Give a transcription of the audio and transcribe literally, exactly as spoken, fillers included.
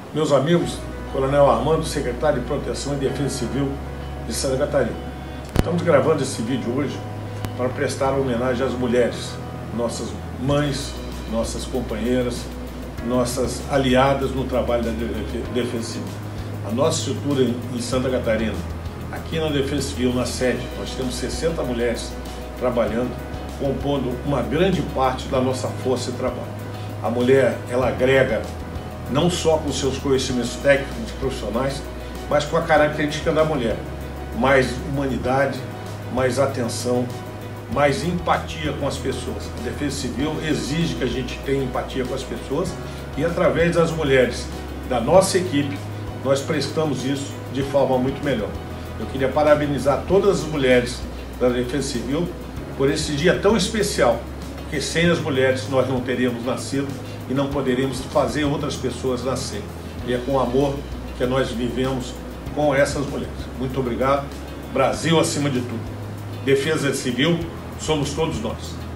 Meus amigos, Coronel Armando, secretário de Proteção e Defesa Civil de Santa Catarina. Estamos gravando esse vídeo hoje para prestar homenagem às mulheres, nossas mães, nossas companheiras, nossas aliadas no trabalho da Defesa Civil. A nossa estrutura em Santa Catarina, aqui na Defesa Civil, na sede, nós temos sessenta mulheres trabalhando, compondo uma grande parte da nossa força de trabalho. A mulher, ela agrega não só com seus conhecimentos técnicos e profissionais, mas com a característica da mulher: mais humanidade, mais atenção, mais empatia com as pessoas. A Defesa Civil exige que a gente tenha empatia com as pessoas e, através das mulheres da nossa equipe, nós prestamos isso de forma muito melhor. Eu queria parabenizar todas as mulheres da Defesa Civil por esse dia tão especial, porque sem as mulheres nós não teríamos nascido e não poderíamos fazer outras pessoas nascerem. E é com amor que nós vivemos com essas mulheres. Muito obrigado. Brasil acima de tudo. Defesa Civil somos todos nós.